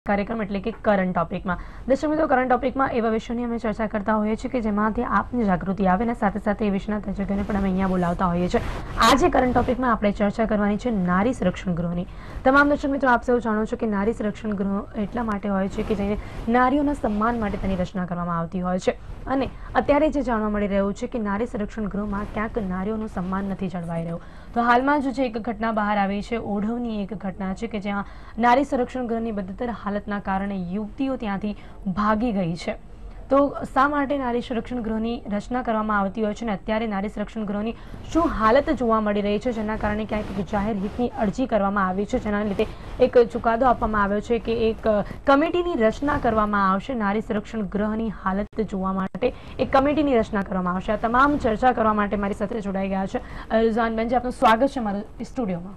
કાર્યક્રમ એટલે કે કરંટ ટોપિકમાં દર્શક મિત્રો કરંટ ટોપિકમાં એવા વિષયોની અમે ચર્ચા કરતા હોઈએ છીએ કે જેમાંથી આપની જાગૃતિ આવે અને સાથે સાથે એ વિષયના તજજ્ઞોને પણ અમે અહીંયા બોલાવતા હોઈએ છીએ. આજે કરંટ ટોપિકમાં આપણે ચર્ચા કરવાની છે નારી સંરક્ષણ ગૃહની. તમામ દર્શક મિત્રો આપ સૌ જાણો છો કે નારી સંરક્ષણ ગૃહ એટલા માટે હોય છે કે જેને નારીઓના સન્માન માટે તેની રચના કરવામાં આવતી હોય છે અને અત્યારે જે જાણવા મળી રહ્યું છે કે નારી સંરક્ષણ ગૃહમાં ક્યાંક નારીઓનું સન્માન નથી જળવાઈ રહ્યું. તો હાલમાં જ જે એક ઘટના બહાર આવી છે ઓઢવની એક ઘટના છે કે જ્યાં નારી સંરક્ષણ ગૃહની બદતર હાલતના કારણે યુવતીઓ ત્યાંથી ભાગી ગઈ છે. તો શા માટે નારી સંરક્ષણ ગૃહની રચના કરવામાં આવતી હોય છે અને અત્યારે નારી સંરક્ષણ ગૃહની શું હાલત જોવા મળી રહી છે જેના કારણે ક્યાંક જાહેર હિતની અરજી કરવામાં આવી છે જેના લીધે એક ચુકાદો આપવામાં આવ્યો છે કે એક કમિટીની રચના કરવામાં આવશે નારી સંરક્ષણ ગૃહની હાલત જોવા માટે એક કમિટીની રચના કરવામાં આવશે. આ તમામ ચર્ચા કરવા માટે મારી સાથે જોડાઈ ગયા છે રુઝાનબેનજી, આપનું સ્વાગત છે મારા સ્ટુડિયોમાં.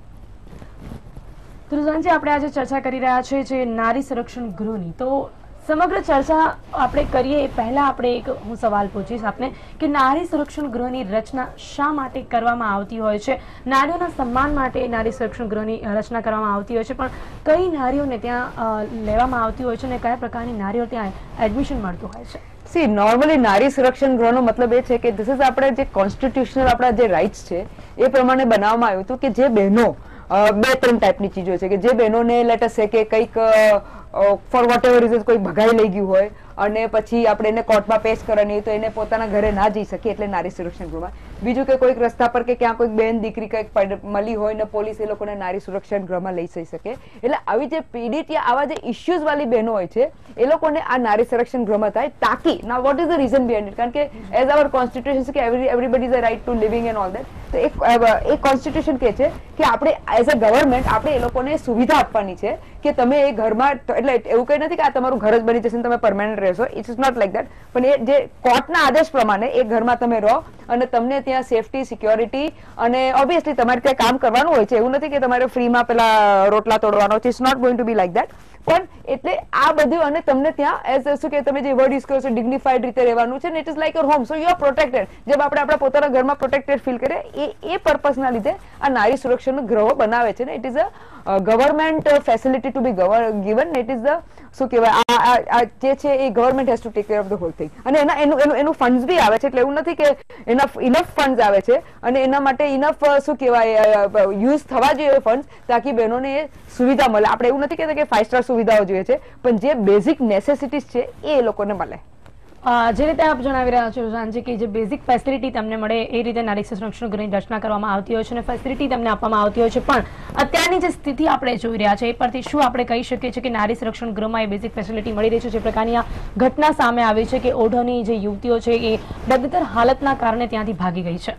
તો રુઝાનજી, આપણે આજે ચર્ચા કરી રહ્યા છીએ જે નારી સંરક્ષણ ગૃહની. તો સમગ્ર ચર્ચા આપણે કરીએ એ પહેલા આપણે એક હું સવાલ પૂછીશ આપને કે નારી સંરક્ષણ ગૃહની રચના શા માટે કરવામાં આવતી હોય છે? નારીઓના સન્માન માટે નારી સંરક્ષણ ગૃહની રચના કરવામાં આવતી હોય છે, પણ કઈ નારીઓને ત્યાં લેવામાં આવતી હોય છે અને કયા પ્રકારની નારીઓ ત્યાં એડમિશન મળતું હોય છે? સી નોર્મલી નારી સંરક્ષણ ગૃહનો મતલબ એ છે કે ધીસ ઇઝ આપણે જે કોન્સ્ટિટ્યુશનલ આપણા જે રાઇટ્સ છે એ પ્રમાણે બનાવવામાં આવ્યું હતું કે જે બહેનો બે ત્રણ ટાઈપની ચીજો છે કે જે બહેનોને લેટસ છે કે કંઈક ફોર વોટ એવર રીઝન કોઈ ભગાઈ લઈ ગયું હોય અને પછી આપણે એને કોર્ટમાં પેશ કરવાની હોય તો એને પોતાના ઘરે ના જઈ શકે એટલે નારી સંરક્ષણ ગૃહમાં. બીજું કે કોઈક રસ્તા પર કે ક્યાં કોઈક બેન દીકરી કંઈક મળી હોય ને પોલીસ એ લોકોને નારી સંરક્ષણ ગૃહમાં લઈ જઈ શકે. એટલે આવી જે પીડિત યા આવા જે ઇસ્યુઝ વાળી બહેનો હોય છે એ લોકોને આ નારી સંરક્ષણ ગૃહમાં થાય તાકી ના what is the reason behind it, કારણ કે એઝ અવર કોન્સ્ટિટ્યુશન કે everybody is a right to living and all that. તો એક કોન્સ્ટિટ્યુશન કહે છે કે આપણે એઝ અ ગવર્મેન્ટ આપણે એ લોકોને સુવિધા આપવાની છે કે તમે એ ઘરમાં, એટલે એવું કઈ નથી કે આ તમારું ઘર જ બની જશે તમે પરમાનન્ટ રહેશો, it's is not like that. પણ એ જે કોર્ટના આદેશ પ્રમાણે એ ઘરમાં તમે રહો અને તમને ત્યાં સેફટી સિક્યોરિટી અને ઓબ્વિયસલી તમારે ત્યાં કામ કરવાનું હોય છે. એવું નથી કે તમારે ફ્રીમાં પેલા રોટલા તોડવાનો છે, it's not going to be like that. પણ એટલે આ બધું અને તમને ત્યાં એઝ શું કે તમે જે વર્ડ યુઝ કરો છો ડિગ્નિફાઈડ રીતે રહેવાનું છે ને it is like your home, so you are protected. જેમ આપણે આપણા પોતાના ઘરમાં પ્રોટેક્ટેડ ફીલ કરીએ એ પર્પઝના લીધે આ નારી સંરક્ષણ ગૃહો બનાવે છે ને it is a government facility to be given. It is the શું કહેવાય આ જે છે એ government has to take care of the whole thing. અને એનું ફંડ્સ બી આવે છે, એટલે એવું નથી કે ઇનફ ફંડ્સ આવે છે અને એના માટે ઇનફ શું કહેવાય યુઝ થવા જોઈએ ફંડ્સ તાકી બહેનોને એ સુવિધા મળે. આપણે એવું નથી કહેતા કે 5 સ્ટાર સુવિધાઓ જોઈએ છે, પણ જે બેઝિક નેસેસિટીઝ છે એ લોકોને મળે. જે રીતે આપ જણાવી રહ્યા છો રુઝાનજી કે જે બેઝિક ફેસિલિટી તમને મળે એ રીતે નારી સંરક્ષણ ગૃહની રચના કરવામાં આવતી હોય છે અને ફેસિલિટી તમને આપવામાં આવતી હોય છે. પણ અત્યારની જે સ્થિતિ આપણે જોઈ રહ્યા છે એ પરથી શું આપણે કહી શકીએ છીએ કે નારી સંરક્ષણ ગૃહમાં એ બેઝિક ફેસિલિટી મળી રહી છે? જે પ્રકારની આ ઘટના સામે આવી છે કે ઓઢવની જે યુવતીઓ છે એ બદતર હાલતના કારણે ત્યાંથી ભાગી ગઈ છે.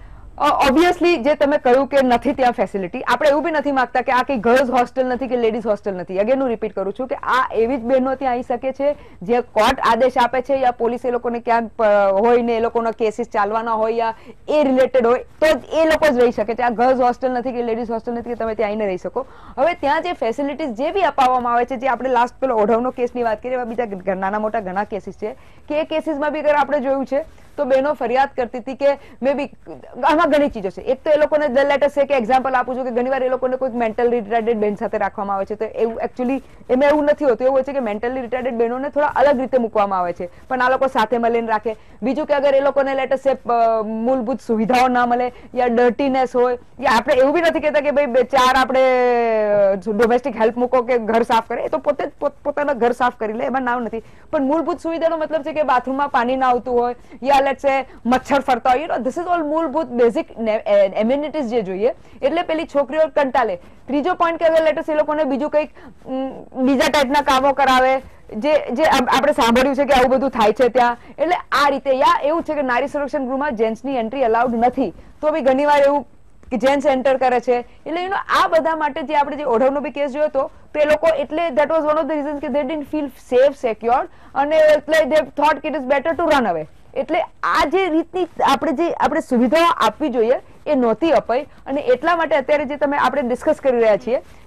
ઓબ્વિયસલી જે તમે કહ્યું કે નથી ત્યાં ફેસિલિટી, આપણે એવું બી નથી માંગતા કે આ કઈ ગર્લ્સ હોસ્ટેલ નથી કે લેડીઝ હોસ્ટેલ નથી. અગેન હું રિપીટ કરું છું કે આ એવી જ બહેનો ત્યાં આવી શકે છે જે કોર્ટ આદેશ આપે છે યા પોલીસ એ લોકોને ક્યાંક હોય ને એ લોકોના કેસીસ ચાલવાના હોય યા એ રિલેટેડ હોય તો એ લોકો જ રહી શકે છે. આ ગર્લ્સ હોસ્ટેલ નથી કે લેડીઝ હોસ્ટેલ નથી કે તમે ત્યાં આવીને રહી શકો. હવે ત્યાં જે ફેસિલિટીઝ જે બી અપાવવામાં આવે છે, જે આપણે લાસ્ટ પેલો ઓઢવનો કેસની વાત કરીએ, બીજા નાના મોટા ઘણા કેસીસ છે કે એ કેસીસમાં બી આપણે જોયું છે તો બહેનો ફરિયાદ કરતી હતી કે મે બી આમાં ઘણી ચીજો છે. એક તો એ લોકોને લેટસ છે કે એક્ઝામ્પલ આપું છું કે ઘણીવાર એ લોકોને કોઈક મેન્ટલી રિટાર્ડેડ બહેન સાથે રાખવામાં આવે છે તો એવું એકચ્યુઅલી એમાં એવું નથી હોતું. એવું હોય છે કે મેન્ટલી રિટાર્ડેડ બહેનોને થોડા અલગ રીતે મૂકવામાં આવે છે પણ આ લોકો સાથે મળીને રાખે. બીજું કે અગર એ લોકોને લેટસ છે મૂળભૂત સુવિધાઓ ના મળે યા ડર્ટીનેસ હોય યા આપણે એવું બી નથી કહેતા કે ભાઈ ચાર આપણે ડોમેસ્ટિક હેલ્પ મૂકો કે ઘર સાફ કરે, એ તો પોતે જ પોતાના ઘર સાફ કરી લે, એમાં નાવ નથી. પણ મૂળભૂત સુવિધાનો મતલબ છે કે બાથરૂમમાં પાણી ના આવતું હોય યા લેટ્સ સે મચ્છર ફરતા હોય, ધીસ ઇઝ ઓલ મૂળભૂત બેઝિક એમ્યુનિટીઝ જે જોઈએ. એટલે પેલી છોકરીઓ કંટાળે. ત્રીજો પોઈન્ટ કે અગર લેટસ એ લોકોને બીજું કંઈક બીજા ટાઈપના કામો કરાવે જે આપણે સાંભળ્યું છે કે આવું બધું થાય છે ત્યાં. એટલે આ રીતે યા એવું છે કે નારી સંરક્ષણ ગૃહમાં જેન્ટ્સની એન્ટ્રી અલાઉડ નથી તો બી ઘણીવાર એવું કે જેન્ટ્સ એન્ટર કરે છે. એટલે આ બધા માટે જે આપણે જે ઓઢવનો બી કેસ જોયો હતો તો એ લોકો એટલે that was one of the reasons કે they didn't feel safe secured અને એટલે they thought it is better to run away. એટલે આ જે રીતની આપણે સુવિધાઓ આપવી જોઈએ એ નહોતી અપાઈ અને એટલા માટે અત્યારે જે તમે આપણે ડિસ્કસ કરી રહ્યા છીએ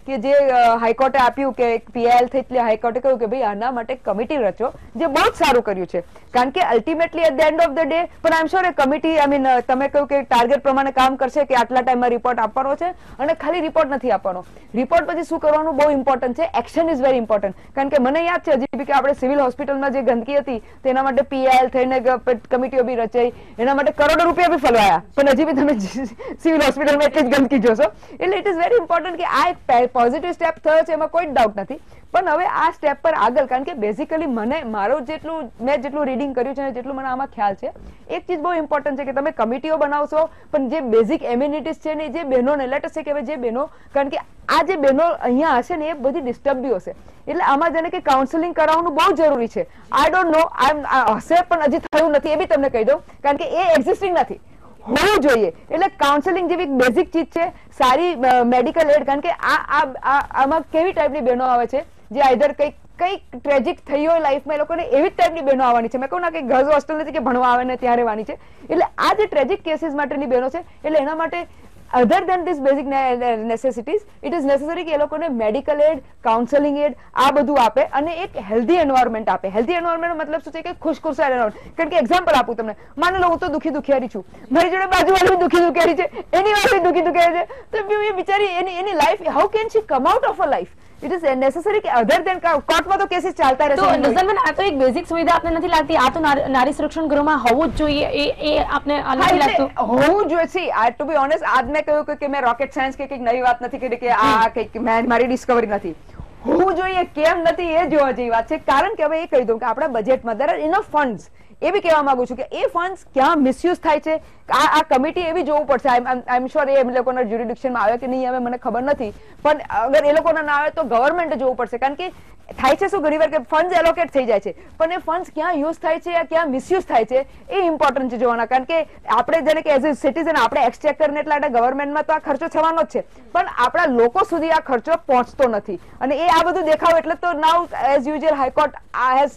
કે જે હાઈકોર્ટે આપ્યું કે પીઆઈએલ થઈ એટલે હાઈકોર્ટે કહ્યું કે ભાઈ આના માટે કમિટી રચો, જે બહુ જ સારું કર્યું છે. કારણ કે ultimately at the end of the day પણ I am sure a committee I mean તમે કહ્યું કે ટાર્ગેટ પ્રમાણે કામ કરશે કે આટલા ટાઈમમાં રિપોર્ટ આપવાનો છે, અને ખાલી રિપોર્ટ નથી આપવાનો. રિપોર્ટ પછી શું કરવાનું બહુ ઇમ્પોર્ટન્ટ છે. Action is very important. કારણ કે મને યાદ છે હજી બી કે આપણે સિવિલ હોસ્પિટલમાં જે ગંદકી હતી તેના માટે પીઆઈએલ થઈને કમિટીઓ બી રચાઈ, એના માટે કરોડો રૂપિયા બી ફલવાયા, પણ હજી બી તમે સિવિલ હોસ્પિટલમાં એટલી જ ગંદકી જોશો. એટલે ઇટ ઇઝ વેરી ઇમ્પોર્ટન્ટ કે આ એક પોઝિટિવ સ્ટેપ થયો છે, એમાં કોઈ ડાઉટ નથી. પણ હવે આ સ્ટેપ પર આગળ, કારણ કે બેઝિકલી મેં જેટલું રીડિંગ કર્યું છે, જેટલું મને આમાં ખ્યાલ છે, એક ચીજ બહુ ઇમ્પોર્ટન્ટ છે કે તમે કમિટીઓ બનાવશો પણ જે બેઝિક એમ્યુનિટીઝ છે ને જે બહેનોને લેટેસ્ટ છે કે જે બહેનો, કારણ કે આ જે બહેનો અહીંયા હશે ને એ બધી ડિસ્ટર્બ બી હશે, એટલે આમાં જેને કે કાઉન્સેલિંગ કરાવવાનું બહુ જરૂરી છે. આઈ ડોન્ટ નો હશે પણ હજી થયું નથી, એ બી તમને કહી દઉં, કારણ કે એ એક્ઝિસ્ટિંગ નથી, હોવું જોઈએ. એટલે કાઉન્સેલિંગ જેવી બેઝિક ચીજ છે, સારી મેડિકલ એડ. કારણ કે આમાં કેવી ટાઈપની બહેનો આવે છે જે આઈધર કઈક ટ્રેજિક થઈ હોય લાઈફમાં, એ લોકોને એવી જ ટાઈપની બહેનો આવવાની છે. મેં કહું ના કે ગર્લ્સ હોસ્ટેલ નથી કે ભણવા આવે ને ત્યાં રહેવાની છે. એટલે આ જે ટ્રેજિક કેસીસ માટેની બહેનો છે, એટલે એના માટે other than this basic necessities, it is necessary કે એ લોકોને મેડિકલ એડ, કાઉન્સેલિંગ એડ આ બધું આપે, અને એક હેલ્ધી એન્વાયરમેન્ટ આપે. હેલ્ધી એન્વાયરમેન્ટ મતલબ શું છે કે ખુશખુશાલ એન્વાયરમેન્ટ. કારણ કે એક્ઝામ્પલ આપું તમને, માની લો હું તો દુખિયારી છું, મારી જોડે બાજુવાળી દુખિયારી છે, એની વાળી દુખિયારી છે, તો એ બિચારી એની life, how can she come out of a life? It is necessary કે અધર દેન કોર્ટમાં તો કેસીસ ચાલતા રહેશે. તો રુઝાનબેન, આ તો એક બેઝિક સુવિધા આપને નથી લાગતી? આ તો નારી સંરક્ષણ ગૃહમાં હોવું જ જોઈએ, એ આપને નથી લાગતું? હોવું જોઈએ. સી ટુ બી ઓનેસ્ટ, આજ મેં કહ્યું કે મેં રોકેટ સાયન્સ કે કંઈક નવી વાત નથી કરી કે આ કંઈક મારી ડિસ્કવરી નથી. હોવું જોઈએ, કેમ નથી એ જોવા જેવી વાત છે. કારણ કે હવે એ કહી દઉં કે આપણા બજેટમાં there are enough funds. એ બી કહેવા માંગુ છું કે એ ફંડ્સ ક્યાં મિસયુઝ થાય છે, આ કમિટી એ બી જોવું પડશે. આઈ એમ શ્યોર એ લોકોના જ્યુરિડિક્શનમાં આવે કે નહીં આવે મને ખબર નથી, પણ અગર એ લોકોના ના આવે તો ગવર્મેન્ટે જોવું પડશે. કારણ કે થાય છે શું, ઘણીવાર કે ફંડ્સ એલોકેટ થઈ જાય છે, પણ એ ફંડ્સ ક્યાં યુઝ થાય છે યા ક્યાં મિસયુઝ થાય છે એ ઇમ્પોર્ટન્ટ છે જોવાના. કારણ કે આપણે જેને કે એઝ અ સિટીઝન આપણે એક્સચેકરને એટલા ગવર્મેન્ટમાં તો આ ખર્ચો થવાનો જ છે, પણ આપણા લોકો સુધી આ ખર્ચો પહોંચતો નથી, અને એ આ બધું દેખાવ એટલે તો now as usual high court has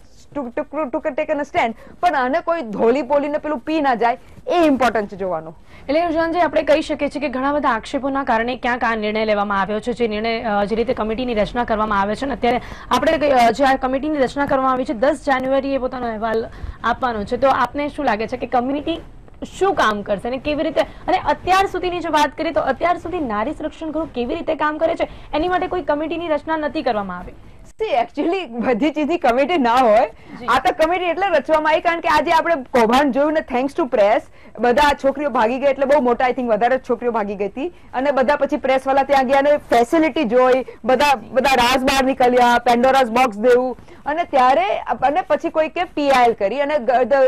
to taken a stand. પણ આને કોઈ ધોલી પોલીને પેલું પી ના જાય એ ઇમ્પોર્ટન્ટ છે જોવાનું. એટલે રુઝાનજી, આપણે કહી શકીએ છીએ કે ઘણા બધા આક્ષેપોના કારણે ક્યાંક આ નિર્ણય લેવામાં આવ્યો છે. જે નિર્ણય, જે રીતે કમિટીની રચના કરવામાં આવે છે ને, અત્યારે આપણે જે આ કમિટીની રચના કરવામાં આવી છે 10 જાન્યુઆરીએ પોતાનો અહેવાલ આપવાનો છે, તો આપને શું લાગે છે કે કમિટી શું કામ કરશે અને કેવી રીતે? અને અત્યાર સુધીની જો વાત કરીએ તો અત્યાર સુધી નારી સંરક્ષણ ગૃહ કેવી રીતે કામ કરે છે એની માટે કોઈ કમિટીની રચના નથી કરવામાં આવી. એકચ્યુઅલી બધી ચીજની કમિટી ના હોય, આ તો કમિટી એટલે રચવામાં આવી કારણ કે આજે આપણે કૌભાંડ જોયું ને, થેન્ક્સ ટુ પ્રેસ બધા છોકરીઓ ભાગી ગઈ, એટલે બહુ મોટા આઈ થિંક વધારે છોકરીઓ ભાગી ગઈ હતી, અને બધા પછી પ્રેસ વાળા ત્યાં ગયા અને ફેસિલિટી જોઈ, બધા રાઝ બહાર નીકળ્યા, પેન્ડોરાસ બોક્સ દેવું, અને ત્યારે અને પછી કોઈ કે પીઆઈએલ કરી, અને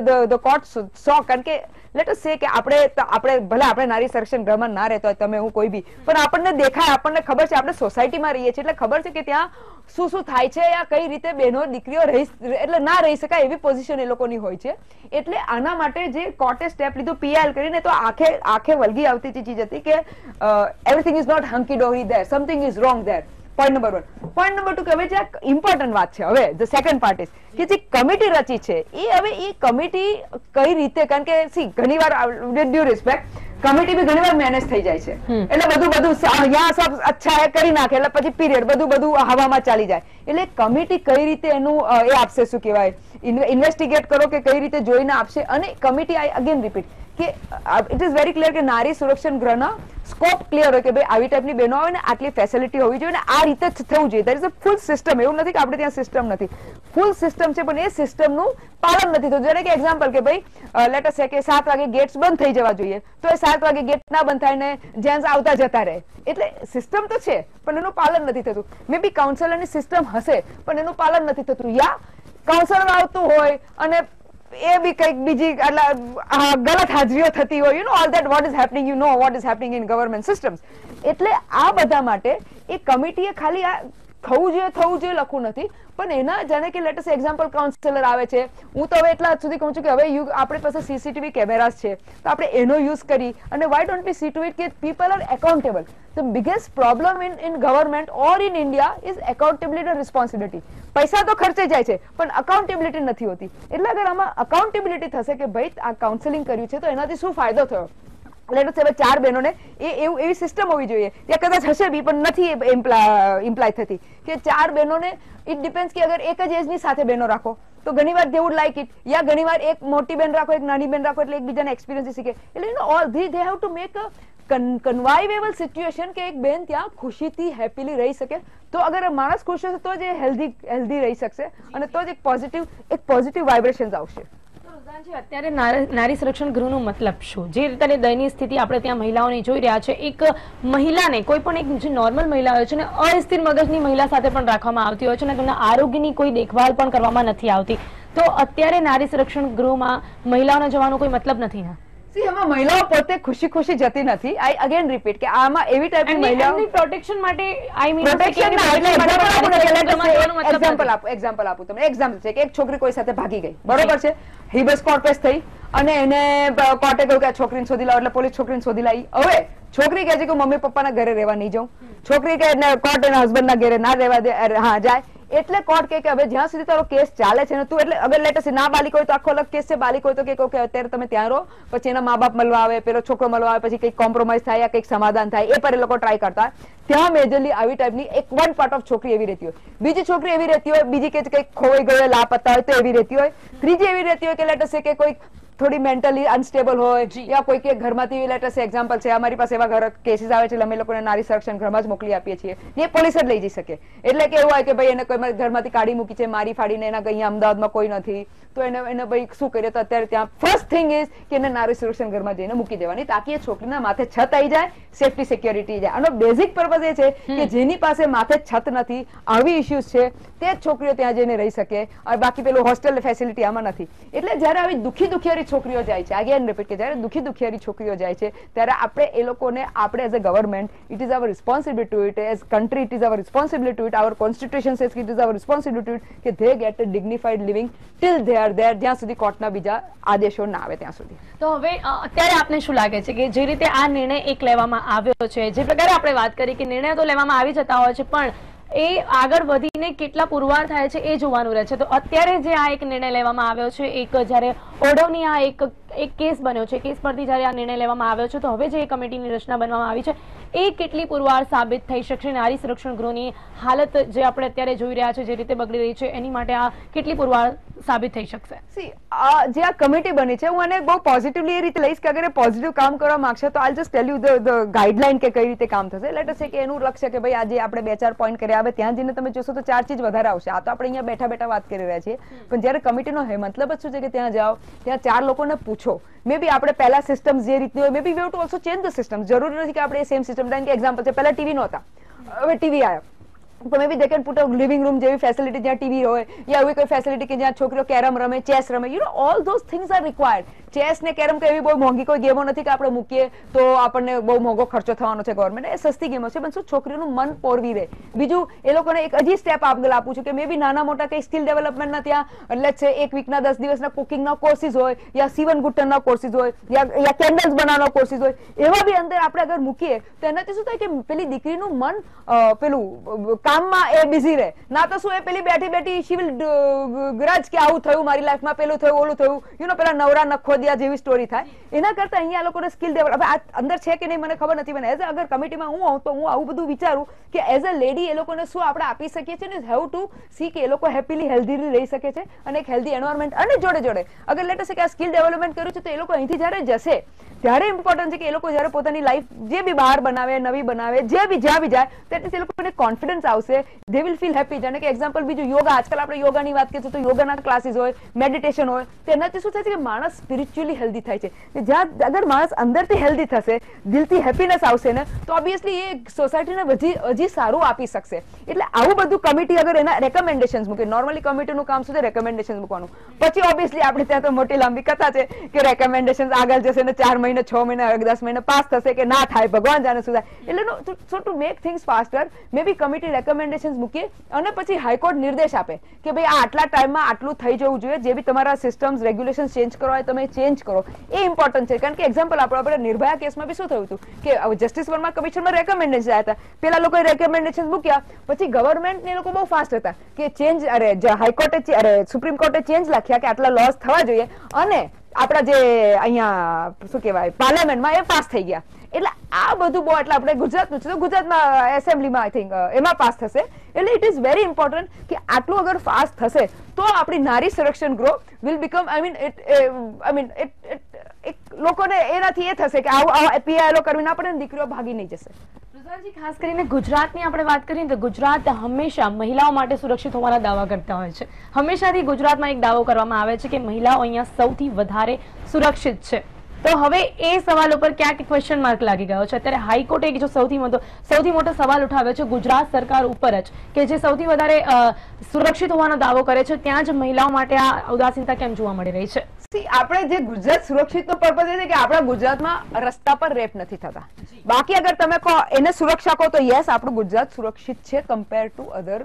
ધ કોર્ટ સો. કારણ કે લેટ અસ સે કે આપણે ભલે આપણે નારી સંરક્ષણ ગૃહમાં ના રહેતો હોય, તમે હું કોઈ બી, પણ આપણને દેખાય, આપણને ખબર છે, આપણે સોસાયટીમાં રહીએ છીએ એટલે ખબર છે કે ત્યાં શું શું થાય છે, યા કઈ રીતે બહેનો દીકરીઓ એટલે ના રહી શકાય એવી પોઝિશન એ લોકોની હોય છે. એટલે આના માટે જે કોર્ટે સ્ટેપ લીધું પીઆઈએલ કરીને, તો આંખે વળગી આવતી ચીજ હતી કે everything is not hunky dory there, something is wrong there. Point number 1. Point number 2 કે હવે જે ઇમ્પોર્ટન્ટ વાત છે, હવે ધ સેકન્ડ પાર્ટ ઇઝ કે જે કમિટી રચી છે હવે એ કમિટી કઈ રીતે, કારણ કે સી ઘણીવાર વિથ ડ્યુ રિસ્પેક્ટ કમિટી બી ઘણીવાર મેનેજ થઈ જાય છે, એટલે બધું યહાં સબ અચ્છા હે કરી નાખે, એટલે પછી પીરિયડ બધું હવામાં ચાલી જાય. એટલે કમિટી કઈ રીતે એનું એ આપશે, શું કહેવાય, ઇન્વેસ્ટિગેટ કરો કે કઈ રીતે જોઈને આપશે. અને કમિટી આઈ અગેન રિપીટ કે ઇટ ઇઝ વેરી ક્લિયર કે નારી સંરક્ષણ ગૃહના સ્કોપ ક્લિયર હોય કે ભાઈ આવી ટાઈપની બહેનો આવે ને આટલી ફેસિલિટી હોવી જોઈએ, ને આ રીતે જ થવું જોઈએ. There is a full system. એવું નથી કે આપણે ત્યાં સિસ્ટમ નથી, ફૂલ સિસ્ટમ છે, પણ એ સિસ્ટમનું પાલન નથી થતું. જેને કે એક્ઝામ્પલ કે ભાઈ લેટ અસ સે કે 7 વાગે ગેટ્સ બંધ થઈ જવા જોઈએ, તો એ 7 વાગે ગેટ ના બંધ થાય ને જેન્ટ્સ આવતા જતા રહે. એટલે સિસ્ટમ તો છે પણ એનું પાલન નથી થતું. મે બી કાઉન્સેલરની સિસ્ટમ હશે પણ એનું પાલન નથી થતું, યા કાઉન્સેલર આવતું હોય અને એ બી કંઈક બીજી ગલત હાજરીઓ થતી હોય, you know all that what is happening, you know what is happening in government systems. એટલે આ બધા માટે એ કમિટીએ ખાલી આ થવું જોઈએ લખવું નથી, પણ એના જાણે કે લેટેસ્ટ એક્ઝામ્પલ કાઉન્સેલર આવે છે, હું તો હવે એટલા સુધી કહું છું કે હવે આપણી પાસે સીસીટીવી કેમેરાસ છે તો આપણે એનો યુઝ કરી, અને why don't we see to it કે people are accountable. The biggest problem in government or in India is accountability and responsibility. પૈસા તો ખર્ચે જાય છે પણ અકાઉન્ટેબિલિટી નથી હોતી. એટલે અગર આમાં અકાઉન્ટેબિલિટી થશે કે ભાઈ આ કાઉન્સેલિંગ કર્યું છે તો એનાથી શું ફાયદો થયો, લેટ અસ સે 4 બહેનોને એવી સિસ્ટમ હોવી જોઈએ, ત્યાં કદાચ હશે બી પણ નથી ઇમ્પ્લાય થતી કે 4 બહેનોને ઇટ ડિપેન્ડ્સ કે અગર એક જ એજની સાથે બહેનો રાખો તો ઘણીવાર દે વુડ લાઈક ઇટ, યા ઘણીવાર એક મોટી બેન રાખો એક નાની બેન રાખો એટલે એકબીજાના એક્સપિરિયન્સ શીખે. એટલે all they have to make a conceivable situation કે એક બેન ત્યાં ખુશીથી હેપીલી રહી શકે. તો અગર માણસ ખુશ હશે તો જ એ હેલ્ધી રહી શકશે અને તો જ એક પોઝિટિવ વાઇબ્રેશન્સ આવશે. અત્યારે નારી સંરક્ષણ ગૃહનો મતલબ શું? જે રીતે દયનીય સ્થિતિ આપણે ત્યાં મહિલાઓની જોઈ રહ્યા છે, એક મહિલાને કોઈ પણ એક જે નોર્મલ મહિલા હોય છે ને અસ્થિર મગજની મહિલા સાથે પણ રાખવામાં આવતી હોય છે ને તેમના આરોગ્યની કોઈ દેખભાલ પણ કરવામાં નથી આવતી. તો અત્યારે નારી સંરક્ષણ ગૃહમાં મહિલાઓને જવાનો કોઈ મતલબ નથી ને? એમાં મહિલાઓ પોતે ખુશી ખુશી જતી નથી. આઈ અગેન રિપીટ કે આમાં એવી ટાઈપની મહિલાઓ પ્રોટેક્શન માટે એક્ઝામ્પલ આપું તમને. એક્ઝામ્પલ છે કે એક છોકરી કોઈ સાથે ભાગી ગઈ, બરોબર છે, હિબસ કોર્પસ થઈ અને એને કોર્ટે કહ્યું કે આ છોકરીને શોધી લાવો એટલે પોલીસ છોકરીને શોધી લાવી. હવે છોકરી કહે છે કે મમ્મી પપ્પાના ઘરે રહેવા નહીં જાઉં. છોકરી કે કોર્ટ એના હસબન્ડના ઘરે ના રહેવા દે, હા જાય. એટલે કોર્ટ કે હવે જ્યાં સુધી તારો કેસ ચાલે છે ને તું એટલે અગર લેટ અસ ના બાલિક હોય તો આખો અલગ કેસ છે, બાલિક હોય તો કે અત્યારે તમે ત્યાં રહો, પછી એના મા બાપ મળવા આવે, પેલો છોકરો મળવા આવે, પછી કંઈક કોમ્પ્રોમાઇઝ થાય યા કંઈક સમાધાન થાય, એ પર એ લોકો ટ્રાય કરતા. ત્યાં મેજરલી આવી ટાઈપની એક વન પાર્ટ ઓફ છોકરી એવી રહેતી હોય, બીજી છોકરી એવી રહેતી હોય, બીજી કે કંઈક ખોવાઈ ગયો લાપતા હોય તો એવી રહેતી હોય, ત્રીજી એવી રહેતી હોય કે લેટ અસ કે કોઈક થોડી મેન્ટલી અનસ્ટેબલ હોય યા કોઈ કે ઘરમાંથી લેટ અસ એક્ઝામ્પલ છે અમારી પાસે એવા કેસીસ આવે છે એટલે અમે લોકોને નારી સંરક્ષણ ઘરમાં જ મોકલી આપીએ છીએ, એ પોલીસ જ લઈ જઈ શકે. એટલે કે એવું હોય કે ભાઈ એને કોઈ ઘરમાંથી કાઢી મૂકી છે, મારી ફાડીને એના અહીંયા અમદાવાદમાં કોઈ નથી તો એને ભાઈ શું કરીએ તો અત્યારે ત્યાં ફર્સ્ટ થિંગ ઇઝ કે એને નારી સંરક્ષણ ઘરમાં જઈને મૂકી દેવાની તાકી એ છોકરીના માથે છત આવી જાય, સેફટી સિક્યોરિટી જાય. આનો બેઝિક પર્પઝ એ છે કે જેની પાસે માથે છત નથી, આવી ઇસ્યુઝ છે, તે જ છોકરીઓ ત્યાં જઈને રહી શકે. બાકી પેલું હોસ્ટેલ ફેસિલિટી આમાં નથી. એટલે જયારે આવી દુખિયારી છોકરીઓ જાય છે, અગેન રિપીટ કે જયારે દુખિયારી છોકરીઓ જાય છે ત્યારે આપણે એ લોકોને આપણે as a government it is our responsibility to it, as country it is our responsibility to it, our constitution says it is our responsibility to it કે they get a dignified living till they are there, જ્યાં સુધી કોર્ટના બીજા આદેશો ના આવે ત્યાં સુધી. તો હવે અત્યારે આપને શું લાગે છે કે જે રીતે આ નિર્ણય એક લેવામાં આવ્યો છે, જે પ્રકારે આપણે વાત કરી કે નિર્ણય તો લેવામાં આવી જતા હોય છે પણ એ આગળ વધીને કેટલા પુરવાર થાય છે એ જોવાનું રહે છે. તો અત્યારે જે આ એક નિર્ણય લેવામાં આવ્યો છે, એક જ્યારે ઓઢવની આ એક કેસ બન્યો છે, કેસ પરથી જ્યારે આ નિર્ણય લેવામાં આવ્યો છે, તો હવે જે કમિટીની રચના બનવામાં આવી છે એ કેટલી પુરવાર સાબિત થઈ શકશે? નારી સંરક્ષણ ગૃહની હાલત જે આપણે અત્યારે જોઈ રહ્યા છે, જે રીતે બગડી રહી છે, એની માટે આ કેટલી પુરવાર સાબિત થઈ શકશે? જે આ કમિટી બની છે હું આને બહુ પોઝિટિવલી એ રીતે લઈશ કે અગર એ પોઝિટિવ કામ કરવા માંગશે તો I just tell you the guideline કે કઈ રીતે કામ થશે. લેટ અસ સે કે એનું લક્ષ્ય કે ભાઈ આજે આપણે 2-4 પોઈન્ટ કર્યા, હવે ત્યાં જઈને તમે જોશો તો 4 ચીજ વધારે આવશે. આ તો આપણે અહીંયા બેઠા બેઠા વાત કરી રહ્યા છીએ, પણ જયારે કમિટીનો મતલબ જ શું છે કે ત્યાં જાઓ, ત્યાં 4 લોકોને પૂછો. મે બી આપણે પહેલા સિસ્ટમ જે રીતની હોય, maybe we have to also change the system. જરૂરી નથી કે આપણે સેમ સિસ્ટમ કે એક્ઝામ્પલ છે પહેલા ટીવી નહોતા, હવે ટીવી આવ્યા તો maybe they can put a living room જેવી ફેસિલિટી જ્યાં ટીવી હોય યા એવી કોઈ ફેસિલિટી કે જ્યાં છોકરીઓ કેરમ રમે, ચેસ રમે, you know all those things are required. Chess ને કેરમ કઈ એવી બહુ મોંઘી કોઈ ગેમો નથી કે આપણે મૂકીએ તો આપણને બહુ મોંઘો ખર્ચો થવાનો છે ગવર્મેન્ટ, એ સસ્તી ગેમો છે પણ શું છોકરીઓનું મન પોરવી રહે. બીજું એ લોકોને એક હજી સ્ટેપ આગળ આપું છું કે મે બી નાના મોટા કઈ સ્કિલ ડેવલપમેન્ટના ત્યાં લેટ્સ સે એક વીકના 10 દિવસના કુકિંગના કોર્સિસ હોય યા સીવન ગુટ્ટનના કોર્સિસ હોય યા કેન્ડલ્સ બનાવવાના કોર્સિસ હોય, એવા બી અંદર આપણે અગર મૂકીએ તો એનાથી શું થાય કે પેલી દીકરીનું મન પેલું કામમાં એ બિઝી રહે, ના તો શું એ પેલી બેઠી બેઠી શી વિલ ગ્રજ કે આવું થયું મારી લાઈફમાં, પેલું થયું ઓલું થયું, યુ નો પેલા નવરા નખોદિયા જેવી સ્ટોરી થાય. એના કરતા અહીંયા લોકોને સ્કિલ ડેવલપ, હવે આ અંદર છે કે નહીં મને ખબર નથી, પણ એઝ અગર કમિટીમાં હું આવું તો હું આવું બધું વિચારું કે એઝ અ લેડી એ લોકોને શું આપણે આપી શકીએ છીએ ને હેવ ટુ સી કે એ લોકો હેપીલી હેલ્ધીલી રહી શકે છે અને એક હેલ્ધી એન્વાયરમેન્ટ. અને જોડે જોડે અગર લેટ અસ કે આ સ્કિલ ડેવલપમેન્ટ કર્યું છે તો એ લોકો અહીંથી જ્યારે જશે ત્યારે ઇમ્પોર્ટન્ટ છે કે એ લોકો જ્યારે પોતાની લાઈફ જે બી બહાર બનાવે, નવી બનાવે, જે બી જ્યાં બી જાય તેથી એ લોકોને કોન્ફિડન્સ આવશે, દે વિલ ફીલ હેપી. જાણે કે એક્ઝામ્પલ બીજું યોગા, આજકાલ આપણે યોગાની વાત કરીએ તો યોગાના ક્લાસીસ હોય, મેડિટેશન હોય, તેનાથી શું થાય છે કે માણસ સ્પિરિચ્યુઅલી હેલ્ધી થાય છે. જ્યાં અગર માણસ અંદરથી હેલ્ધી થશે, દિલથી હેપીનેસ આવશે ને તો ઓબ્વિયસલી એ સોસાયટીને હજી સારું આપી શકશે. એટલે આવું બધું કમિટી અગર એના રેકમેન્ડેશન્સ મૂકે, નોર્મલી કમિટીનું કામ શું છે રેકમેન્ડેશન્સ મૂકવાનું, પછી ઓબ્વિયસલી આપણે ત્યાં તો મોટી લાંબી કથા છે કે રેકમેન્ડેશન્સ આગળ જશે ને 4 મહિને 6 મહિને 10 મહિને પાસ થશે કે ના થાય, ભગવાન જાણે શું થાય. એટલે so to make things faster maybe committee recommendations મૂકીએ અને પછી હાઈકોર્ટ નિર્દેશ આપે કે ભાઈ આ આટલા ટાઈમમાં આટલું થઈ જવું જોઈએ, જે બી તમારા સિસ્ટમ્સ રેગ્યુલેશન ચેન્જ કરવા હોય તમે ચેન્જ કરો. એ ઇમ્પોર્ટન્ટ છે કારણ કે એક્ઝામ્પલ આપણે નિર્ભયા કેસમાં બી શું થયું હતું કે જસ્ટિસ વર્મા કમિશનમાં રેકમેન્ડેશન આવ્યા હતા, પેલા લોકોએ રેકમેન્ડેશન મૂક્યા, પછી ગવર્મેન્ટ ને લોકો બહુ ફાસ્ટ હતા કે ચેન્જ, અરે હાઈકોર્ટે સુપ્રીમ કોર્ટે ચેન્જ લખ્યા કે આટલા લોસ થવા જોઈએ અને આપણા જે અહીંયા શું કહેવાય પાર્લામેન્ટમાં એ પાસ થઈ ગયા. એટલે આ બધું બહુ એટલે આપણે ગુજરાતનું છે તો ગુજરાતમાં એસેમ્બલીમાં આઈ થિંક એમાં પાસ થશે. એટલે ઇટ ઇઝ વેરી ઇમ્પોર્ટન્ટ કે આટલું અગર પાસ થશે તો આપણી નારી સંરક્ષણ ગૃહ વિલ બીકમ લોકોને એનાથી એ થશે કે આવું પીઆઈએલઓ કરવી ના પડે ને દીકરીઓ ભાગી નહીં જશે. રુઝાનજી, ખાસ કરીને ગુજરાતની આપણે વાત કરીએ તો ગુજરાત હંમેશા મહિલાઓ માટે સુરક્ષિત હોવાના દાવા કરતા હોય છે. હંમેશાથી ગુજરાતમાં એક દાવો કરવામાં આવે છે કે મહિલાઓ અહીંયા સૌથી વધારે સુરક્ષિત છે. તો હવે એ સવાલ ઉપર ક્યાંક ક્વેશ્ચન માર્ક લાગી ગયો છે. અત્યારે હાઈકોર્ટે જો સૌથી મોટો સવાલ ઉઠાવ્યો છે ગુજરાત સરકાર ઉપર જ, કે જે સૌથી વધારે સુરક્ષિત હોવાનો દાવો કરે છે ત્યાં જ મહિલાઓ માટે આ ઉદાસીનતા કેમ જોવા મળી રહી છે? આપણે જે ગુજરાત સુરક્ષિત નો પર્પઝ એ છે કે આપણા ગુજરાતમાં રસ્તા પર રેપ નથી થતા. બાકી અગર તમે કહો એને સુરક્ષા કહો તો યસ, આપણું ગુજરાત સુરક્ષિત છે કમ્પેર ટુ અધર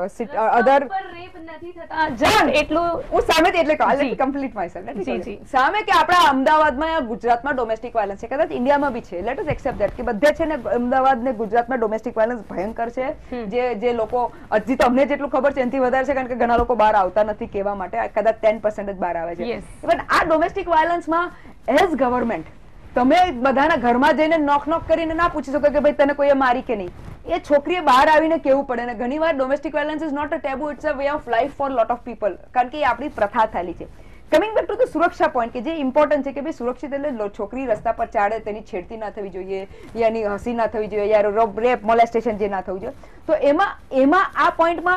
રેપ નથી થતા. એટલું હું સામે એટલે કમ્પ્લીટ માયસેલ્ફ સામે કે આપણા અમદાવાદમાં ગુજરાતમાં ડોમેસ્ટિક વાયલન્સ છે, કદાચ ઇન્ડિયામાં બી છે. લેટ અસ એક્સેપ્ટ ધેટ કે બધે છે ને અમદાવાદ ને ગુજરાતમાં ડોમેસ્ટિક વાયલન્સ ભયંકર છે. જે લોકો હજી તો અમને જેટલું ખબર છે એનાથી વધારે છે, કારણ કે ઘણા લોકો બહાર આવતા નથી કહેવા માટે, કદાચ 10% જ બહાર આવે છે. પણ આ ડોમેસ્ટિક વાયલન્સમાં એઝ ગવર્મેન્ટ તમે બધાના ઘરમાં જઈને નોક કરીને ના પૂછી શકો કે ભાઈ તને કોઈએ મારી કે નહીં. એ છોકરીએ બહાર આવીને કેવું પડે. ને ઘણીવાર domestic violence is not a taboo, it's a way of life for lot of people, કારણ કે એ આપણી પ્રથા થયેલી છે. કમિંગ બેક ટુ ધ સુરક્ષા પોઈન્ટ, કે જે ઇમ્પોર્ટન્ટ છે કે ભાઈ સુરક્ષિત એટલે છોકરી રસ્તા પર ચાડે તેની છેડતી ના થવી જોઈએ, યાની હસી ના થવી જોઈએ, યા રેપ મોલેસ્ટેશન જે ના થવું જોઈએ. તો એમાં આ પોઈન્ટમાં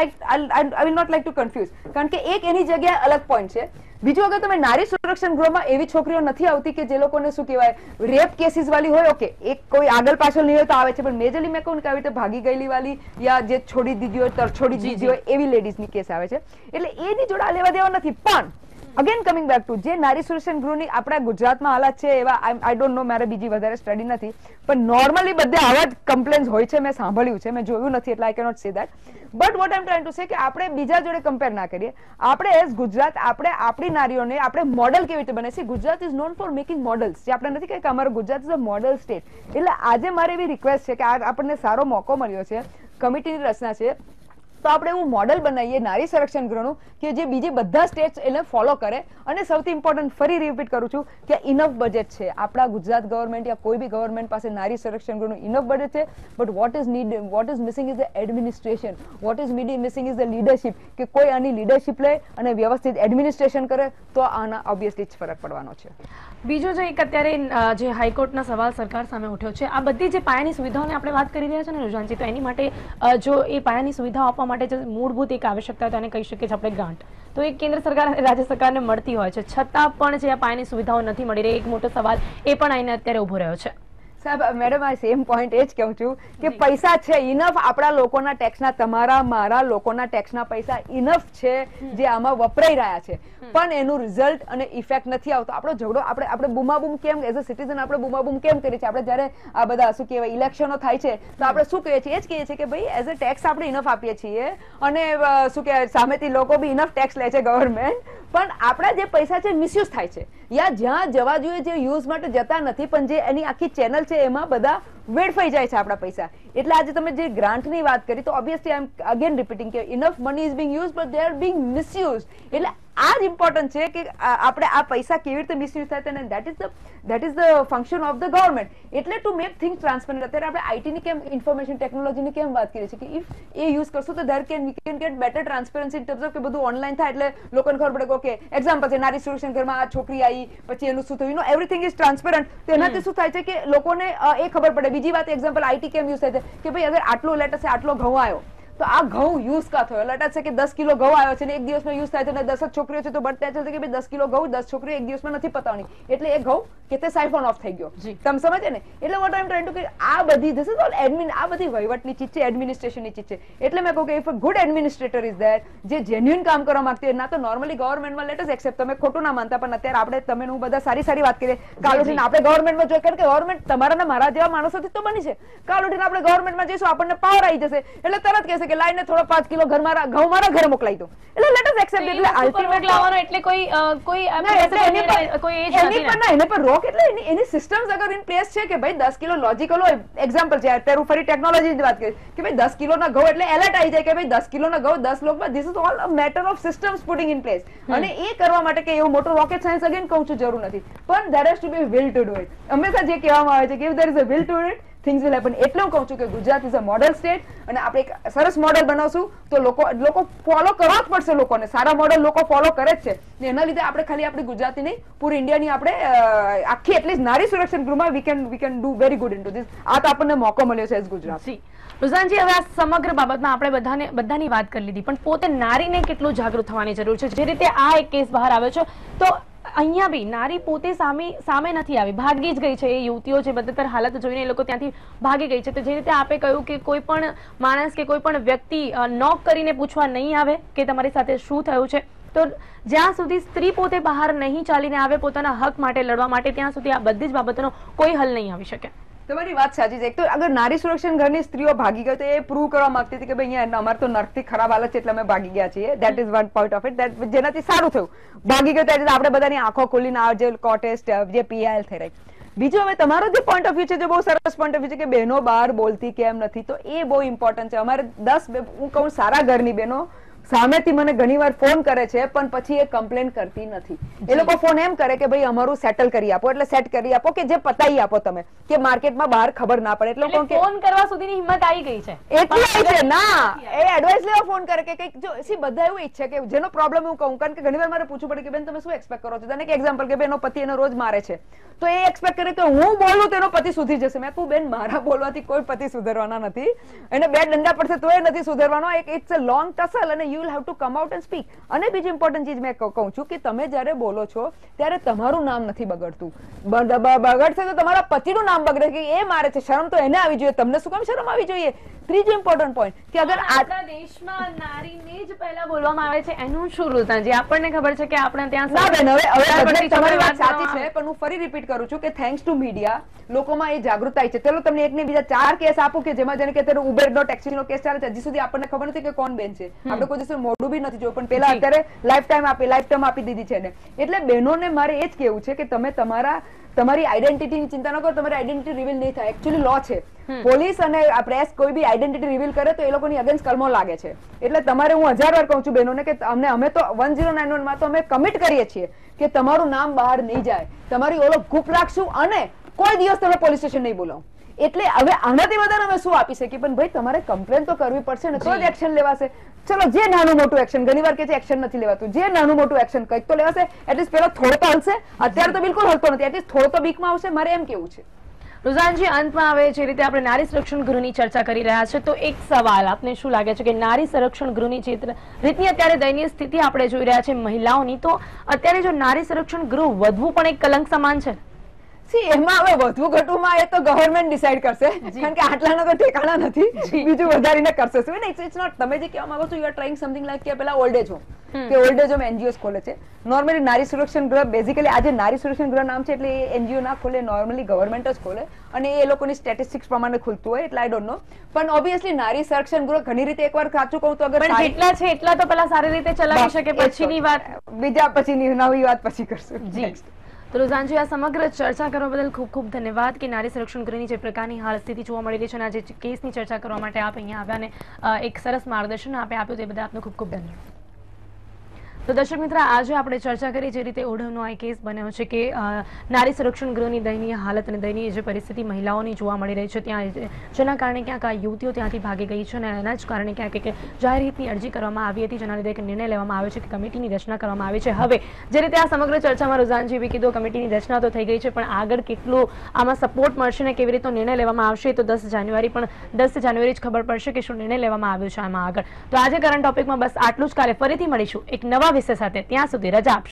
I will not like to confuse, કારણ કે એક એની જગ્યાએ અલગ પોઈન્ટ છે. બીજું, અગર તમે નારી સંરક્ષણ ગૃહમાં એવી છોકરીઓ નથી આવતી કે જે લોકોને શું કહેવાય રેપ કેસીસ વાળી હોય, ઓકે એક કોઈ આગળ પાછળ નહીં હોય તો આવે છે, પણ મેજરલી મેં કહું કે આવી રીતે ભાગી ગયેલી વાળી યા જે છોડી દીધી હોય તરછોડી દીધી હોય એવી લેડીઝની કેસ આવે છે. એટલે એની જોડે આ લેવા દેવા નથી. પણ અગેન કમિંગ બેક ટુ જે નારી સંરક્ષણ ગૃહની આપણા ગુજરાતમાં હાલત છે એવા આઈ ડોન્ટ નો, મારે બીજી વધારે સ્ટડી નથી, પણ નોર્મલી બધે આવા જ કમ્પ્લેન્સ હોય છે. મેં સાંભળ્યું છે, મેં જોયું નથી એટલે I cannot say that. But what I am trying to say કે આપણે બીજા જોડે કમ્પેર ના કરીએ. આપણે એઝ ગુજરાત આપણે આપણી નારીઓને આપણે મોડલ કેવી રીતે બને છે. Gujarat is known for making models. જે આપણે નથી કહે કે અમારું Gujarat is a model state. એટલે આજે મારી એવી રિક્વેસ્ટ છે કે આપણને સારો મોકો મળ્યો છે, કમિટીની રચના છે, તો આપણે એવું મોડલ બનાવીએ નારી સંરક્ષણ ગૃહનું કે જે બીજી બધા સ્ટેટ્સ એને ફોલો કરે. અને સૌથી ઇમ્પોર્ટન્ટ ફરી રિપીટ કરું છું કે ઇનફ બજેટ છે આપણા ગુજરાત ગવર્મેન્ટ યા કોઈ બી ગવર્મેન્ટ પાસે નારી સંરક્ષણ ગૃહનું ઇનફ બજેટ છે. But what is missing is the administration, what is missing is the leadership, કે કોઈ આની લીડરશિપ લે અને વ્યવસ્થિત એડમિનિસ્ટ્રેશન કરે તો આના ઓબ્વિયસલી જ ફરક પડવાનો છે. બીજો જે એક અત્યારે જે હાઈકોર્ટના સવાલ સરકાર સામે ઉઠ્યો છે, આ બધી જે પાયાની સુવિધાઓની આપણે વાત કરી રહ્યા છે ને રુઝાનજી, તો એની માટે જો એ પાયાની સુવિધાઓ આપવા માટે જે મૂળભૂત એક આવશ્યકતા તો એને કહી શકીએ છીએ આપણે ગ્રાન્ટ, તો એ કેન્દ્ર સરકાર અને રાજ્ય સરકારને મળતી હોય છે, છતાં પણ જે આ પાયાની સુવિધાઓ નથી મળી રહી, એક મોટો સવાલ એ પણ આઈને અત્યારે ઉભો રહ્યો છે. સાહેબ મેડમ આ સેમ પોઈન્ટ એ જ કહું છું કે પૈસા છે ઇનફ, આપણા લોકોના ટેક્સના, તમારા મારા લોકોના ટેક્સના પૈસા ઇનફ છે જે આમાં વપરાઈ રહ્યા છે, પણ એનું રિઝલ્ટ અને ઇફેક્ટ નથી આવતો. આપણો ઝઘડો આપણે બુમાબુમ કેમ એઝ અ સિટીઝન આપણે બુમાબુમ કેમ કરીએ છીએ? આપણે જયારે આ બધા શું કહેવાય ઇલેક્શનો થાય છે તો આપણે શું કહીએ છીએ? એ જ કહીએ છીએ કે ભાઈ એઝ અ ટેક્સ આપણે ઇનફ આપીએ છીએ અને શું કહેવાય સામેથી લોકો બી ઇનફ ટેક્સ લે છે ગવર્મેન્ટ, પણ આપણા જે પૈસા છે મિસયુઝ થાય છે, યા જ્યાં જવા જોઈએ જે યુઝ માટે જતા નથી, પણ જે એની આખી ચેનલ છે એમાં બધા વેડફાઈ જાય છે આપણા પૈસા. એટલે આજે તમે જે ગ્રાન્ટની વાત કરી તો obviously I am again repeating કે enough money is being use but they are being misuse. એટલે આ જ ઇમ્પોર્ટન્ટ છે કે આપણે આ પૈસા કેવી રીતે મિસયુઝ થાય છે, that is the function of the government. એટલે ટુ મેક થિંગ્સ ટ્રાન્સપરન્ટ, અત્યારે આપણે આઈટીની કેમ ઇન્ફોર્મેશન ટેકનોલોજીની કેમ વાત કરીએ છીએ કે ઇફ એ યુઝ કરશું તો we can get better transparency in terms of કે બધું ઓનલાઈન થાય એટલે લોકોને ખબર પડે કે ઓકે એક્ઝામ્પલ છે નારી સંરક્ષણ ઘરમાં આ છોકરી આવી પછી એનું શું થયું, એવરીથિંગ ઇઝ ટ્રાન્સપરન્ટ. તો એનાથી શું થાય છે કે લોકોને એ ખબર પડે. બીજી વાત એક્ઝામ્પલ આઈટી કેમ યુઝ થાય છે કે ભાઈ અગર આટલો લેટ હશે આટલો ઘઉં આવ્યો તો આ ઘઉં યુઝ કા થયો, લેટ છે કે 10 કિલો ઘઉં આવ્યો છે ને એક દિવસમાં યુઝ થાય છે અને 10 જ છોકરીઓ છે તો બટ ત્યાં છે કે ભાઈ 10 કિલો ઘઉં 10 છોકરીઓ એક દિવસમાં નથી પતાવવાની, એટલે એ ઘઉં કેતે સાયફોન ઓફ થઈ ગયો. તમે સમજે ને? એટલે what I am trying to કે આ બધી ધીસ ઇઝ ઓલ એડમિન, આ બધી વહીવટની ચીજ છે, એડમિનિસ્ટ્રેશનની ચીજ છે. એટલે મેં કહું કે if a good administrator is there જે જેન્યુઇન કામ કરવા માંગતી હોય, ના તો નોર્મલી ગવર્મેન્ટમાં લેટ અસ એક્સેપ્ટ, તમે ખોટું ના માનતા પણ અત્યારે આપણે તમે હું બધા સારી વાત કરીએ, કાલ ઉઠીને આપણે ગવર્મેન્ટમાં જોઈએ, કારણ કે ગવર્મેન્ટ તમારા ને મારા જેવા માણસોથી તો બની છે. કાલ ઉઠીને આપણે ગવર્મેન્ટમાં જઈશું આપણને પાવર આવી જશે એટલે તરત કહેશે કે લાઈને થોડો 5 કિલો ઘઉં મારા ઘરે મોકલાઈ દો, એટલે લેટ અસ એક્સેપ્ટ. એટલે અલ્ટિમેટ લાવવાનો એટલે કોઈ એજ નથી ને. એને પર રોક એટલે એની સિસ્ટમ્સ અગર ઇન પ્લેસ છે કે ભાઈ 10 કિલો લોજિકલ હોય. એક્ઝામ્પલ છે અત્યારે હું ફરી ટેકનોલોજી ની વાત કરી કે ભાઈ 10 કિલો ના ઘઉં એટલે એલર્ટ આવી જાય કે ભાઈ 10 કિલો ના ઘઉં 10 લોકોમાં. This is all a matter of systems putting in place. અને એ કરવા માટે કે એવું મોટું રોકેટ સાયન્સ અગેન કહું છું જરૂર નથી, પણ there has to be will to do it. હંમેશા જે કહેવામાં આવે છે કે if there is a will to it things will happen. એટલે હું કહું છું કે Gujarat is a model state અને આપણે એક સરસ મોડલ બનાવશું તો લોકો ફોલો કરવા જ પડશે. લોકોને સારા મોડલ લોકો ફોલો કરે જ છે. એના લીધે આપણે ખાલી આપણી ગુજરાતી નહીં પૂરી ઇન્ડિયાની આપણે આખી એટલીસ્ટ નારી સુરક્ષા ગૃહમાં we can do very good in to this. આ તો આપણને મોકો મળ્યો છે એઝ ગુજરાત. રુઝાનજી, હવે આ સમગ્ર બાબતમાં આપણે બધાની વાત કરી લીધી, પણ પોતે નારીને કેટલું જાગૃત થવાની જરૂર છે? જે રીતે આ એક કેસ બહાર આવ્યો છે તો અહીંયા બી નારી પોતે સામે નથી આવી, ભાગી જ ગઈ છે. એ યુવતીઓ જે બદતર હાલત જોઈને એ લોકો ત્યાંથી ભાગી ગઈ છે. તો જે રીતે આપે કહ્યું કે કોઈ પણ માણસ કે કોઈ પણ વ્યક્તિ નોક કરીને પૂછવા નહીં આવે કે તમારી સાથે શું થયું છે, તો જ્યાં સુધી સ્ત્રી પોતે બહાર નહીં ચાલીને આવે પોતાના હક માટે લડવા માટે, ત્યાં સુધી આ બધી જ બાબતોનો કોઈ હલ નહીં આવી શકે. તમારી વાત સાચી છે. એક તો અગર નારી સુરક્ષા ઘરની સ્ત્રીઓ ભાગી ગઈ તો એ પ્રૂવ કરવા માંગતી હતી કે ભાઈ અહીંયા અમારે તો નર્કથી ખરાબ હાલત છે એટલે અમે ભાગી ગયા છીએ. That is one point of it. જેનાથી સારું થયું, ભાગી ગયો ત્યારે આપણે બધાની આંખો ખોલીને આ જે કોટેસ્ટ જે પીઆઈએલ થઈ રહી. બીજું હવે તમારો જે પોઈન્ટ ઓફ વ્યૂ છે જે બહુ સરસ પોઈન્ટ ઓફ વ્યૂ છે કે બહેનો બહાર બોલતી કેમ નથી, તો એ બહુ ઇમ્પોર્ટન્ટ છે. અમારે 10 હું કહું સારા ઘરની બહેનો સામેથી મને ઘણીવાર ફોન કરે છે પણ પછી એ કમ્પ્લેન કરતી નથી. એ લોકો ફોન એમ કરે કે ભાઈ અમારું સેટલ કરી આપો, એટલે સેટ કરી આપો કે જે પતાઈ આપો તમે, કે માર્કેટમાં બહાર ખબર ના પડે. એટલે ફોન કરવા સુધીની હિંમત આવી ગઈ છે. એટલી આવી છે ના, એ એડવાઇસ લેવા ફોન કરે કે કંઈક જો બધા એવું ઈચ્છે કે જેનો પ્રોબ્લેમ હું કહું, કારણ કે ઘણીવાર મારે પૂછવું પડે કે બેન તમે શું એક્સપેક્ટ કરો છો. તને કે એક્ઝામ્પલ કે બેનો પતિ એનો રોજ મારે છે તો એ એક્સપેક્ટ કરે કે હું બોલું તેનો પતિ સુધરી જશે. મેં કહું બેન મારા બોલવાથી કોઈ પતિ સુધરવાના નથી, એને બે ડંડા પડશે તોય નથી સુધરવાનો. ઇટ્સ અ લોંગ ટસલ અને you will have to come out and speak. અને બીજી ઇમ્પોર્ટન્ટ ચીજ મેં કહું છું કે તમે જ્યારે બોલો છો ત્યારે તમારું નામ નથી બગડતું. બગડશે તો તમારા પતિનું નામ બગડે કે એ મારે છે. શરમ તો એને આવી જોઈએ, તમને શું કામ શરમ આવી જોઈએ? ત્રીજું ઇમ્પોર્ટન્ટ પોઈન્ટ કે અગર આપણા દેશમાં નારીને જ પહેલા બોલવામાં આવે છે એનું શું રુઝાનજી? આપણને ખબર છે કે આપણે ત્યાં ના બેન, હવે તમારી વાત સાચી છે પણ હું ફરી રિપીટ કરું છું કે થેન્ક્સ ટુ મીડિયા લોકોમાં એ જાગૃતતા છે. ચલો તમને એક ને બીજા 4 કેસ આપું કે જેમાં જેને કે અત્યારે ઉબેર નો ટેક્સી નો કેસ ચાલે છે. હજી સુધી આપણને ખબર નથી કે કોણ બેન છે. આપણે કોઈ દિવસ મોઢું બી નથી જોયું, પણ પેલા અત્યારે લાઈફ ટાઈમ આપી દીધી છે ને. એટલે બહેનોને મારે એ જ કેવું છે કે તમે તમારી આઈડેન્ટિટીની ચિંતા ન કરો. તમારી આઈડેન્ટિટી રિવીલ નહીં થાય. એકચ્યુઅલી લો છે, પોલીસ અને પ્રેસ કોઈ બી આઈડેન્ટિટી રિવીલ કરે તો એ લોકોની અગેન્સ્ટ કલમો લાગે છે. એટલે તમારે હું 1000 વાર કહું છું બહેનોને કે અમે તો 1091 માં તો અમે કમિટ કરીએ છીએ કે તમારું નામ બહાર નહીં જાય, તમારી ઓળખ ગુપ્ત રાખશું અને કોઈ દિવસ તમે પોલીસ સ્ટેશન નહીં બોલાવો. એટલે હવે આનાથી વધારે અમે શું આપી શકીએ? પણ ભાઈ તમારે કમ્પ્લેન તો કરવી પડશે ને તો જ એક્શન લેવાશે. ચલો જે નાનું મોટું એક્શન, ઘણીવાર કે છે એક્શન નથી લેવાતું, જે નાનું મોટું એક્શન કંઈક તો લેવાશે. એટલીસ્ટ પેલો થોડો તો હલશે. અત્યારે તો બિલકુલ હલતો નથી, એટલીસ્ટ થોડો તો બીકમાં આવશે. મારે એમ કેવું છે. રુઝાનજી, અંતમાં આવે જે રીતે આપણે નારી સંરક્ષણ ગૃહની ચર્ચા કરી રહ્યા છે તો એક સવાલ આપને શું લાગે છે કે નારી સંરક્ષણ ગૃહની જે રીતની અત્યારે દયનીય સ્થિતિ આપણે જોઈ રહ્યા છે મહિલાઓની, તો અત્યારે જો નારી સંરક્ષણ ગૃહ વધવું પણ એક કલંક સમાન છે? એમાં હવે વધુ ઘટવું એ તો ગવર્મેન્ટ ડિસાઈડ કરશે, કારણ કે આટલાના તો ઠેકાણા નથી, બીજું વધારીને કરશે. ઇટ્સ નોટ તમે જે કહેવા માંગો છો you are trying something like કે પેલા ઓલ્ડ એજ હોમ કે ઓલ્ડ એજ હોમ એનજીઓસ ખોલે છે. નોર્મલી નારી સુરક્ષા ગૃહ બેઝિકલી આજે નારી સુરક્ષા ગૃહ નામ છે એટલે એ એનજીઓ ના ખોલે, નોર્મલી ગવર્મેન્ટ જ ખોલે અને એ લોકોની સ્ટેટિસ્ટિક્સ પ્રમાણે ખુલતું હોય. એટલે આઈ ડોન્ટ નો, પણ ઓબ્વિયસલી નારી સંરક્ષણ ગૃહ ઘણી રીતે એકવાર સાચું કહું તો અગર જેટલા છે એટલા તો પેલા સારી રીતે ચલાવી શકે, પછીની વાત બીજા પછીની નવી વાત પછી કરશું. જી તો રુઝાનજી, આ સમગ્ર ચર્ચા કરવા બદલ ખૂબ ખૂબ ધન્યવાદ કે નારી સંરક્ષણ ગૃહની જે પ્રકારની હાલ સ્થિતિ જોવા મળી રહી છે અને આજે કેસની ચર્ચા કરવા માટે આપ અહીંયા આવ્યા અને એક સરસ માર્ગદર્શન આપે આપ્યું તે બદલ આપનો ખૂબ ખૂબ ધન્યવાદ. તો દર્શક મિત્ર, આજે આપણે ચર્ચા કરી જે રીતે ઓઢવનો આ કેસ બન્યો છે કે નારી સંરક્ષણ ગૃહની દયનીય હાલત અને દયનીય જે પરિસ્થિતિ મહિલાઓની જોવા મળી રહી છે ત્યાં, જેના કારણે ક્યાંક આ યુવતીઓ ત્યાંથી ભાગી ગઈ છે અને એના જ કારણે ક્યાંક એક જાહેર હિતની અરજી કરવામાં આવી હતી, જેના લીધે એક નિર્ણય લેવામાં આવ્યો છે કે કમિટીની રચના કરવામાં આવી છે. હવે જે રીતે આ સમગ્ર ચર્ચામાં રુઝાનજી બી કીધું કમિટીની રચના તો થઈ ગઈ છે, પણ આગળ કેટલું આમાં સપોર્ટ મળશે ને કેવી રીતે નિર્ણય લેવામાં આવશે તો 10 જાન્યુઆરી જ ખબર પડશે કે શું નિર્ણય લેવામાં આવ્યો છે આમાં આગળ. તો આજે કરંટ ટોપિકમાં બસ આટલું જ. કાલે ફરીથી મળીશું એક નવા વિષય સાથે. ત્યાં સુધી રજા આપશો.